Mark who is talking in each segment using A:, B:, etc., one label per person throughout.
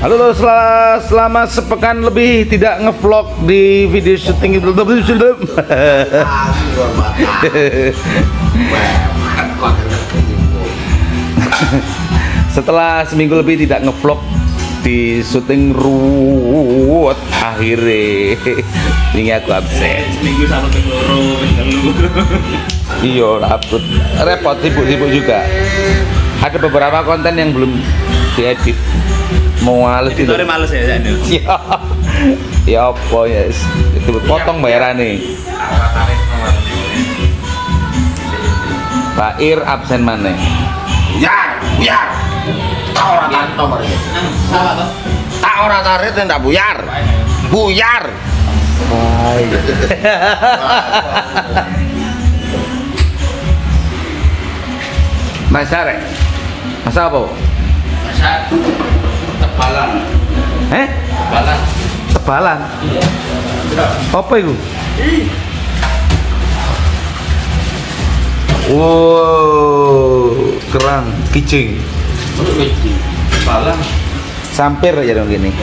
A: Halo, selama sepekan lebih tidak ngevlog di video syuting itu. Setelah seminggu lebih tidak ngevlog di syuting ruwet, akhirnya ini aku absen.
B: Seminggu sama loro,
A: Iya, upload repot, sibuk juga. Ada beberapa konten yang belum diedit. Mau males itu.
B: Itu males ya, Janu.
A: Ya apa ya, itu potong bayaran nih. Pak Ir absen mana?
C: Buyar. Tak ora kantor iki. Tak ora tarik ndak buyar. Buyar.
A: Masak rek? Masak apa?
C: Masak tebalan. Tebalan.
A: Tebalan?
C: Iya.
A: Apa itu? Wow, kerang, kicing.
C: Tebalan.
A: Sampir aja dong gini.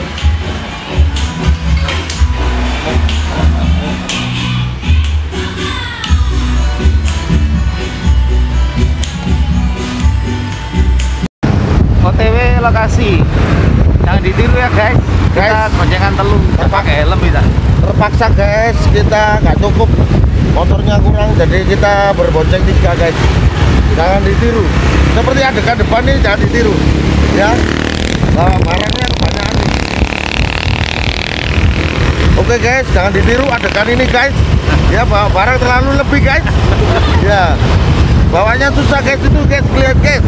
A: OTW lokasi. Jangan ditiru ya guys. Kita boncengan telung, pakai helm bisa.
C: Terpaksa guys, kita nggak cukup, motornya kurang, jadi kita berbonceng 3 guys. Jangan ditiru. Seperti adegan depan ini jangan ditiru, ya. Bawa barangnya kebanyakan nih. Oke guys, jangan ditiru adegan ini guys. Ya, bawa barang terlalu lebih guys. Ya, bawanya susah guys itu guys, lihat guys.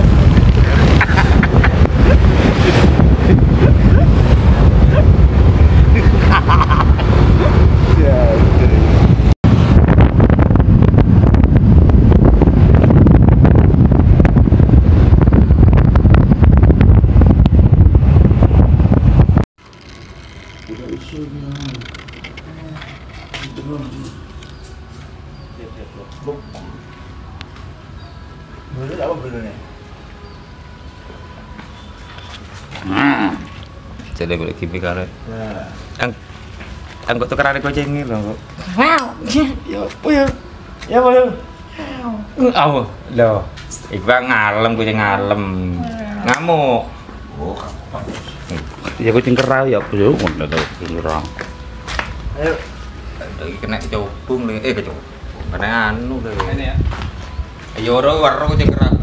B: Jadi boleh kimi kare. Angkut tuh karena goceng ini loh. Ya, ya. Ya, boleh. Oh, loh. Iqbal ngalem, kucing ngalem. Ngamuk.
A: Ya kucing kerau ya, aku juga udah tahu kucing kerau.
B: Ayo. Kena cobung lagi. Kecobung. Kena anu lagi. Ini ya. Ayo waro kucing kerau.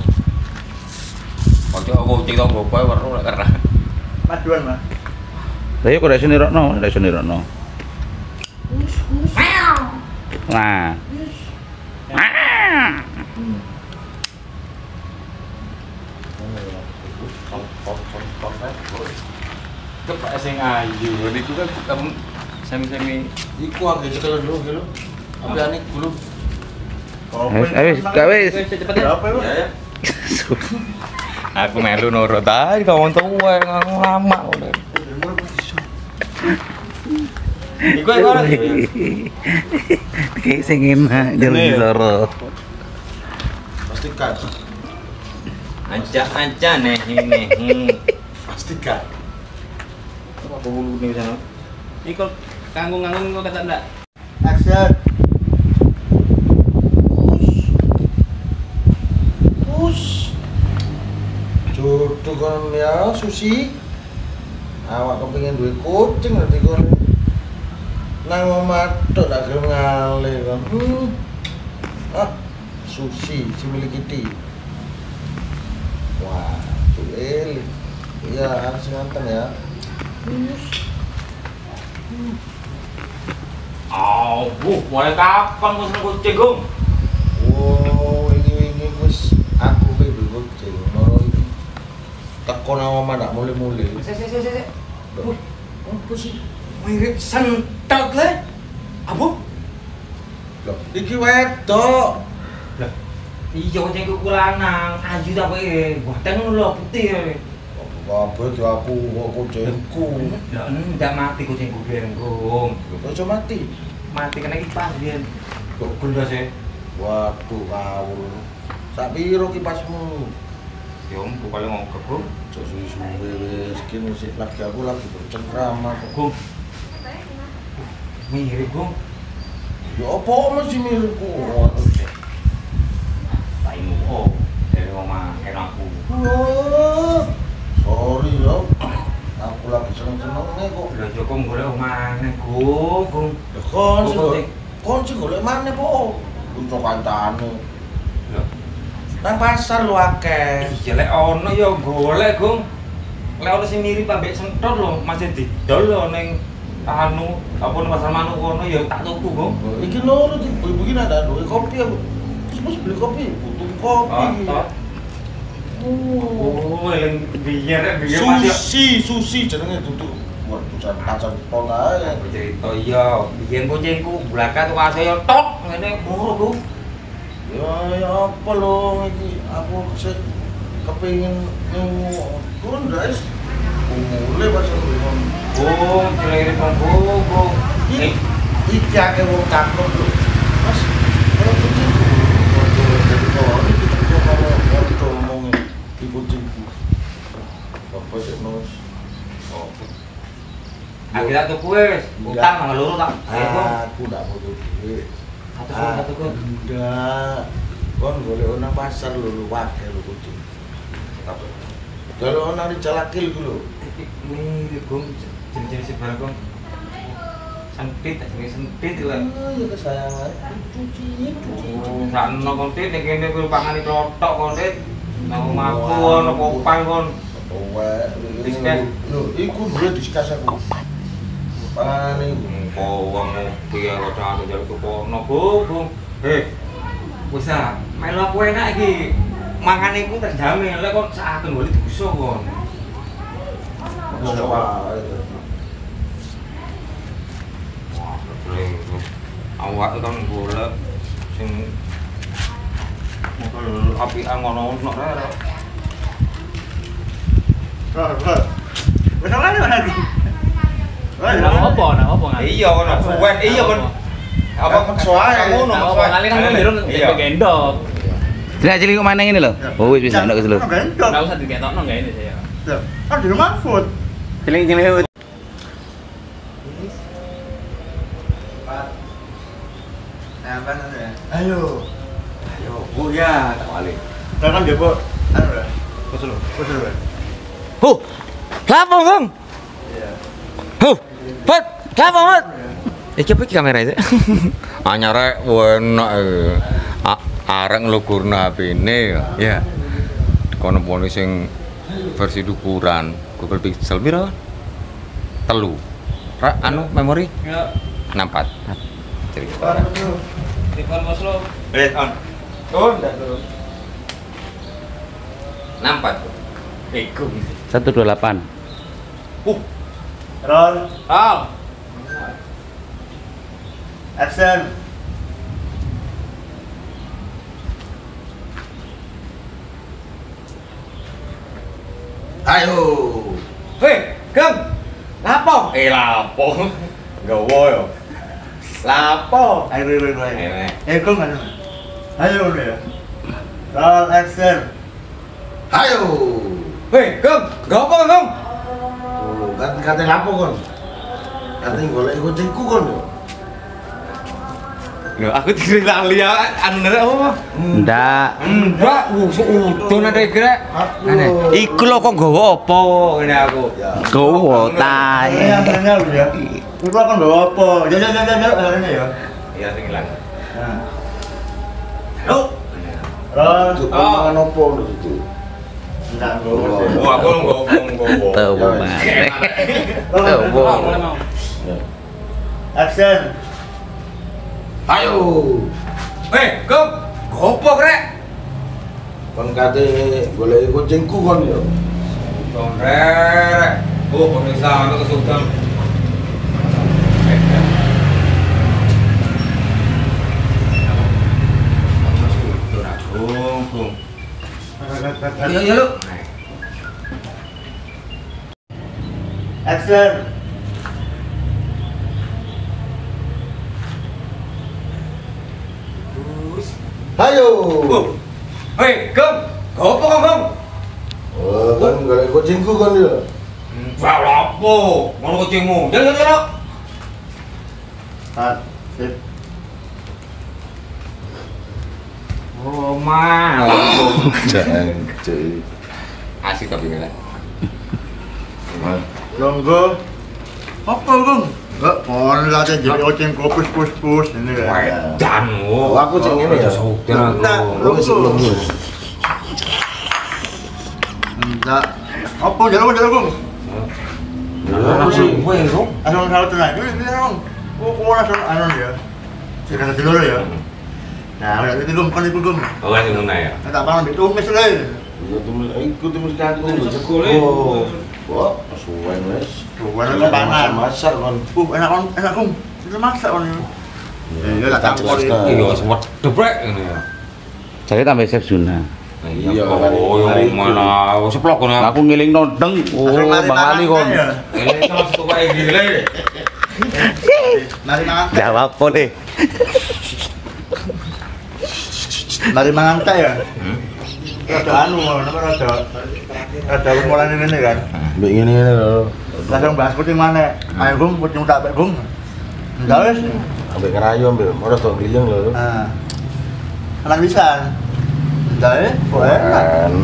B: Ojo kucing tau gopo waro lah kerau.
C: Paduan mah.
A: Lah ya kok dari sini rokno. Nah.
B: Kepak sing ayu, niku kan kamu semi-semi
C: Iku agak cekel dulu gitu. Tapi anik dulu.
A: Wis.
C: Berapa ya?
B: Aku melu nurut aja kawan tua yang lama udah. Iku ora.
A: Kayak sing enak jalan loro.
C: Pastikan.
B: Aja nih ini.
C: Pastikan.
B: Apa bulu nih sana? Iku kanggung kok kata ndak?
C: Action. Push. Jodoh kan ya, Susi. Awak kepengin duwe kucing nanti kon. Nang omah tok tak gelem ngale kan. Susi, si milik Kitty. Wah, tuh elit. Iya, harus ganteng ya.
B: Mulai kapan kau seneng kucing, Gong?
C: Oh, ini wis aku pe dulu kucing. Moro iki. Teko nang omah ndak mule-mule.
B: Sik.
C: Apa sih?
B: Mirip sentot le. Apa?
C: Loh, iki wedok.
B: Lah, iya kucing ku lanang, ayu tapi ganteng lho putih.
C: Apa itu aku kok kucingku.
B: Lah ndak mati kucingku biyen, Gong.
C: Kok iso mati?
B: Mati kena kipas biyen. Kok gendho sih?
C: Waduh, ngawur. Sak piro kipasmu?
B: Ya Gong, bukannya ngongkep, Gong.
C: Cok suwe-suwe wis kene sik lagi aku lagi bercengkrama kok.
B: Gong. Mirip, Gong.
C: Ya apa mesti mirip kok.
B: Taimu, oh. Dari omah aku.
C: Wah. Sorry ya. Aku lagi seneng-senenge kok.
B: Lah Joko golek omane, Gong.
C: Lah kon sing golek maneh po. Untung kancane.
B: Lho,
C: Nang pasar lu akeh.
B: iya lek ono ya golek, Gong. Lek ono sing mirip ambek sentot lho, masih didol lho ning anu, apa ning pasar manuk kono ya tak tuku, Gong.
C: Iki lho ibu-ibu iki ada duwe kopi aku. Terus beli kopi, butuh kopi.
B: Oh, yang biar masih
C: Susi jenenge duduk. Waduh, kacang pol ae.
B: aku cerita iya, biyen kucingku blaka tuh kasih tok ngene moro, Gong.
C: Ya apa lho iki aku sik kepengin turun guys. Mulai pasar Gong.
B: Gong, cilire Gong.
C: Iki akeh wong cakep lho. Mas, kalau kucingku jadi kawan iki kita kalau ngomongin di kucingku. Apa sih nos?
B: Oh. Akhirnya tuku wis, utang nang loro tak. Ayo, Gong.
C: Aku ndak butuh duit.
B: Satu Gong.
C: Enggak. Kon golek nang pasar lho wae lho kucing.
B: Apa?
C: Kalau nang dijalakil ku lho.
B: Mirip, Gong. Jenis-jenis sebarang, Gong. Sempit, sempit itu kan.
C: Ya kesayangan cuci.
B: Sakno kontit ning kene kuwi pangane klothok kontit. Nang omahku ono popang kon.
C: Diskas. Lho, iku duwe diskas aku. Pane
B: Wong ngopi ya kok anu jaluk kono, Gong. Wis ah, melu aku enak iki. Mangane iku terjamin, lek kok saken golek dosa kon. Awak kan golek sing mobil apian ngono nek rek.
C: Wes ora lagi.
D: Nang apa ngali?
B: Iya kono suwen, iya kon. Apa
C: maksa ae.
B: ngono
D: Apa ngali kan jero gendong.
A: Cilik kok mana ini lho? Oh wis bisa enak wis lho.
D: Enggak usah diketokno enggak ini saya.
C: Kan di rumah food.
A: Cilik.
C: Ayo.
B: Oh ya, tak balik.
C: Kan dia kok anu lah.
B: Pesen lho.
A: Huh. Lapo, Gong?
C: Iya.
A: Huh. Pat, lapo, Mat? Iki apa iki kamera itu? Anyar rek enak arek nglugurno HP-ne ya. Kono pone sing versi ukuran Google Pixel piro? 3. Ra anu memori?
D: Ya,
A: 64. Cerita.
D: telepon Mas lo.
B: On. Oh, ndak turun.
A: 64.
B: Ego.
A: 128.
C: Roll.
D: Oh.
C: Action. Ayo.
B: Hei, Gong. Lapo? Lapo. Gawo yo. Lapo?
C: Ayo.
B: Eh,
C: Kok mana? Ayo ya. Roll action. Ayo.
B: hei, Gong. Gapo, Gong?
C: Oh, kate lapo kon? Kate golek kucingku kon yo.
B: Lho, aku tidak lihat anu nere apa?
A: Ndak.
B: Enggak, udon ada kira.
C: Aku.
B: Iku lho kok nggawa apa ngene aku.
C: Ya.
A: Gowo tae.
C: benar ya. Iku kan bawa apa? Ya ini ya.
B: Iya, sing ilang.
C: Nah. Yuk. Roll. Mangan opo lho itu? Enggak
B: Oh, aku nggawa.
A: Tuh,
D: Mau.
C: Action. Ayo.
B: Hei, Gong. Gopo krek?
C: Kon kate golek kucingku kon yo.
B: Gong rek. Oh, pemirsa anu kesudan. Gong. Iya, lu.
C: Action. Ayo.
B: Hei, Gong. Gopo, Gong.
C: kucingku kan ya.
B: Wah, lapo? Ngono kucingmu. Jalan.
C: Sip.
B: Oh, malah.
C: Jangan.
A: Asik tapi ngelak.
C: Longgo. Apa, Gong? Enggak, pohon lah jadi kucing kopus pus ini ya.
B: Dan
C: Oh, aku ceng ini ya.
B: Enggak,
C: Longgo. Enggak. Apa jalan, Gong?
B: Apa sih? Kowe, Gong?
C: Asal salah tenang. Ini Gong. Kok langsung anu ya. Saya kata dulu ya. Nah, udah itu Gong, kan itu Gong.
B: Oh, kan ngono ya.
C: Tak apa ambil tumis le. Ya tumis, ikut tumis kaki. Oh, wah, suwen wes. Suwen itu panas. Masak kan. Enak Gong. Itu masak kan. Ya, tak campur.
B: Iya, sempat debrek ngene ya.
D: Saya tambah chef Juna.
C: Iya,
B: oh, mana seplok kono.
D: Aku ngiling nodeng. Oh, Bang Ali kon.
B: Ini sama satu kayak gile.
C: Mari mangan.
D: Jawab boleh.
C: Mari mangan teh ya. Ada anu, ada umuran ini kan. Mbak ini lho. Langsung bahas kucing mana? Ayo Gong, kucing tak pek Gong. Enggak wis. Ambek ngerayu ambek ora tok gliyeng lho. Heeh. Anak pisan. Enggak enak.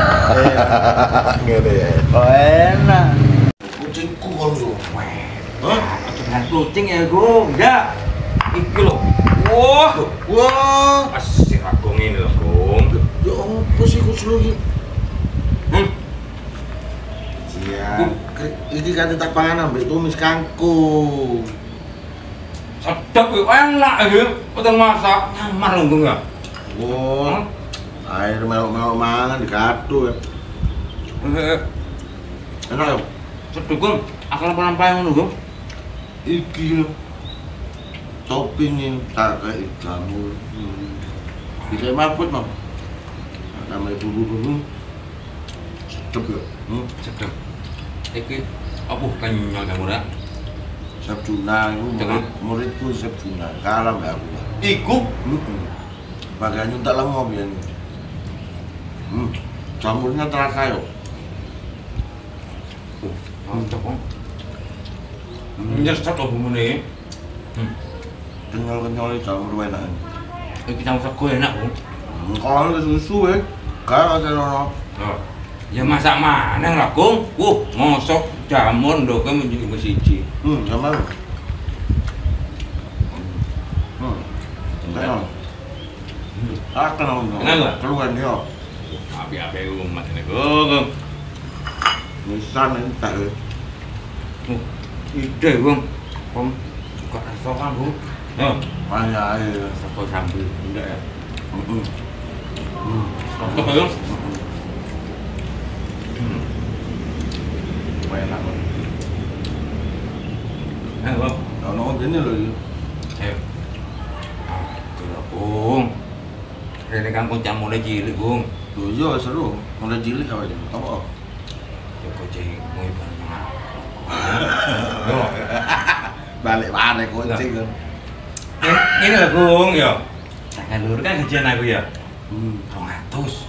C: Ngene ya. Oh enak. Kucingku kok lho.
B: Hah? Dengan kucing ya, Gong. Ya. Iki lho. Wah. Asik aku ngene lho, Gong.
C: Ya apa sih kucing iki? Iya. Iki kan tak panganan ambek tumis kangkung.
B: Sedap kok enak iki. Peteng masak nyamar lho, Gong ya.
C: Oh. Air melok-melok mangan di kado ya. Enak ya?
B: Sedap, Gong. Akal pelampai ngono, Gong.
C: Iki lho. Toppingin tak kayak jamur. Bisa mabut, Mam. Namanya bumbu-bumbu. Sedap ya.
B: Sedap. Iki apa kenyal kamu ora?
C: Chef Juna itu muridku Chef Juna. Kalah mbak aku.
B: Iku
C: Makanya nyuntak lemo biyen. Jamurnya terasa yo.
B: mantap, Bang. Nyesat kok bumbune.
C: Kenyal-kenyal jamur enak.
B: Iki campur sego enak, Bang.
C: Kalau ada susu kalau ada nono.
B: Ya masak maneh lah, Gong. Ngosok jamur ndoke menjadi siji.
C: Sama lu. Enak.
B: Enak nggak?
C: Keluar yo.
B: Api-api umat ini, Gong.
C: Misan entar.
B: Ide, Bang. Kom suka restoran, Bang. Yo,
C: Ayo.
B: sego sambel. Enggak ya? Apa, Bang?
C: Enak.
B: Bang.
C: Ono gini loh.
B: Ayo. Bung. Rene kan kucing mulai cilik, Bung.
C: Loh iya seru. Mulai cilik apa ini? Apa?
B: Ya kucing mulai banyak. Yo.
C: Balik kucing kan.
B: Ini lah, Bung, ya. Jangan lur kan gajian aku ya. 200.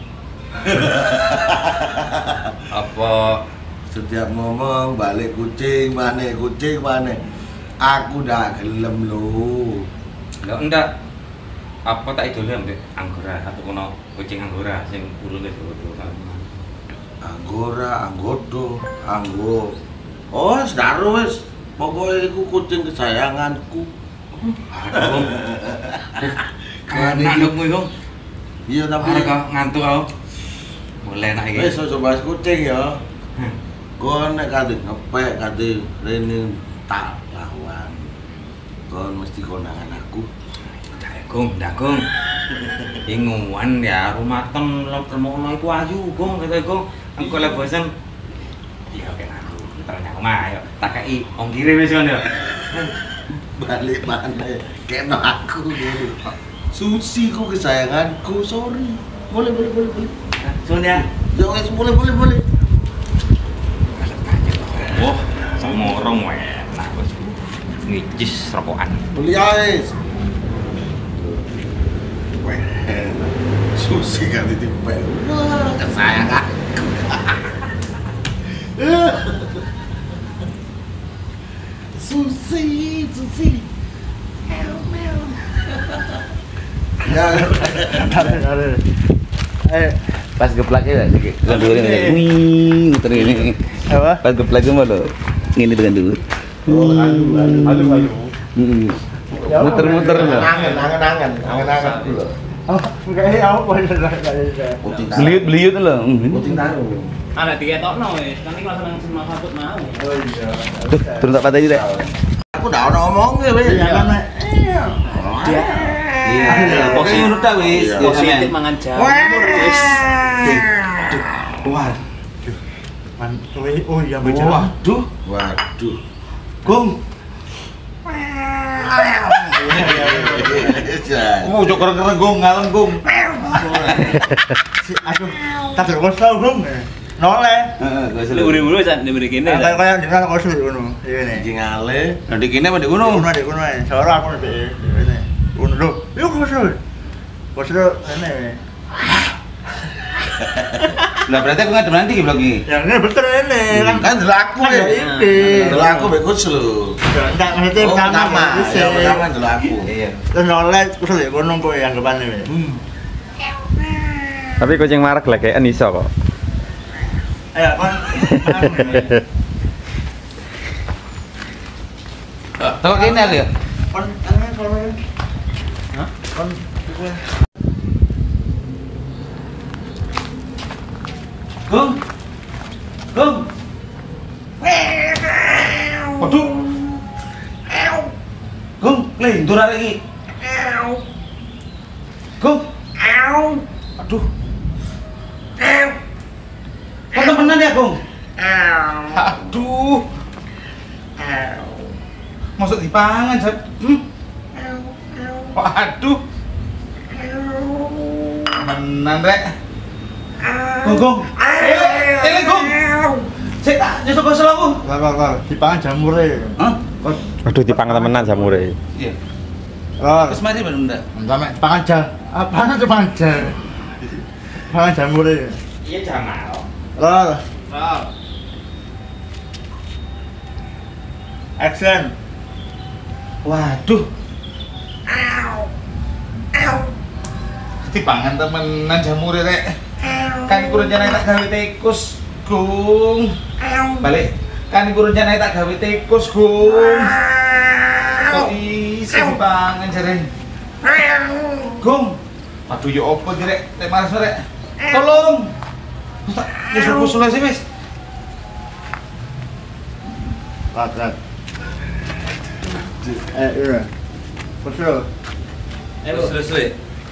C: Apa setiap ngomong balik kucing mana. Aku dah gelem lo.
B: Enggak, enggak. Apa tak idolnya mbek anggora atau kono kucing anggora sing urune dua-dua.
C: Anggora, anggo. Oh, sedaro wis. Pokoknya iku kucing kesayanganku.
B: Aduh, Bung. Enak dong, Bung.
C: Iya tapi
B: Kok ngantuk kau. Mulai enak iki.
C: wis aja bahas kucing ya. Kon nek kate ngepek kate rene tak lawan. Kon mesti konangan aku.
B: Dagung. Inguan ya rumah tem lemono iku ayu, Gong, kata Gong. Engko lek bosen. Iya kan aku ternyata omah yo. Tak kei ongkire wis kon yo.
C: Balik mana? Kena aku dulu. Susi ku kesayanganku, sorry. Boleh.
B: Sonia.
C: Ya wes boleh.
B: Wah, sama orang enak bos. Ngicis rokokan.
C: Beli guys. Weh, susi kan ditipek. Wah, kesayanganku.
D: Pas geplaknya kenduri ini. Wih, muter ini.
C: Apa?
D: Pas geplaknya mah lo. Ngene dengan dulu.
C: Aduh.
D: Muter-muter lo.
C: Angen dulu. Oh, kayak apa
D: Beliut-beliut lo.
E: Anak diketokno wis, kan iki langsung sama fakut mau.
C: Oh iya.
D: Tuh, turun tak patah deh.
C: Aku udah ngomong ya wis.
B: Iya, posisi ngono ta wis.
E: Positif mangan jamur wis.
C: Wah. Oh iya bener. Waduh. Gung.
D: Mau jok keren-keren gong ngalem gong.
C: Aduh, tak terus tau Gung. Noleh.
D: Heeh, gak
E: Lu uri-uri jan diberi kene.
C: Kayak jenengan kok sulit ngono. Iya nih.
D: ngale. Nah dikene apa di gunung?
C: Ngono nek ngono ae. Sore aku nek ngene. Ngono lho. Yo kok sulit. Kok sulit ngene.
D: Lah berarti aku ngadem nanti blog iki.
C: Ya ini betul ini
F: Kan delaku
C: kan
F: ya.
C: ini.
F: Delaku bagus lho.
C: Enggak maksudnya
F: Oh, pertama.
C: bisa.
F: Ya, pertama delaku.
D: Iya.
C: Terus noleh terus ya kono kok yang depan ini.
A: Tapi kucing marak lah kayak iso kok.
C: Ayo kon.
D: Tengok kene aku ya.
C: Kon tangan kono. Hah? Kon
D: Gong. Gong. Waduh. Gong, lentur lagi. Gong. Aduh. Kok temenan ya, Gong? Aduh. Masuk dipangan, Jat. Waduh. Temenan, Rek. Gong, Gong. Gong. Sik tak nyosok-nyosok aku.
C: kok dipangan jamure.
D: Hah?
A: Aduh dipangan temenan jamure.
D: Iya.
C: Kok
D: Terus mari baru ndak.
C: sampe pangan jam. Apaan tuh pangan jam? Pangan jamure.
E: Iya jamal.
C: Lol.
E: Oh.
C: Action.
D: Waduh. Dipangan temenan jamure rek. Kan iku rencana tak gawe tikus, Gung. Balik. Kan iku rencana tak gawe tikus, Gung. Kok isi dipangan jare. Gung. Aduh yo opo iki rek? Nek maras rek. Tolong. Tak nyusul sih, Mas.
C: Rat. Iya. Betul.
B: Selesai.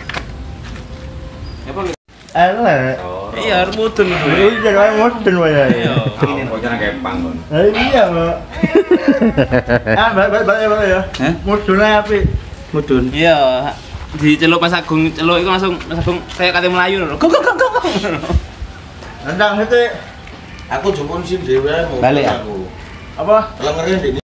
B: Apa lu?
C: Elek.
E: Iya, harus mudun itu.
C: Iya, kayak modern wae.
E: Iya.
B: Ini bocah kepang kon.
C: Iya, Pak. Balik ya.
D: Hah?
C: Mudune apik.
D: Mudun.
E: Iya. Diceluk Mas Agung, celuk itu langsung Mas Agung kayak kate Melayu lho. Gong.
C: Ndang hete
F: Aku jemput sim dhewe mau
D: Balik ya?
F: aku.
C: apa?
F: Kalau ngeri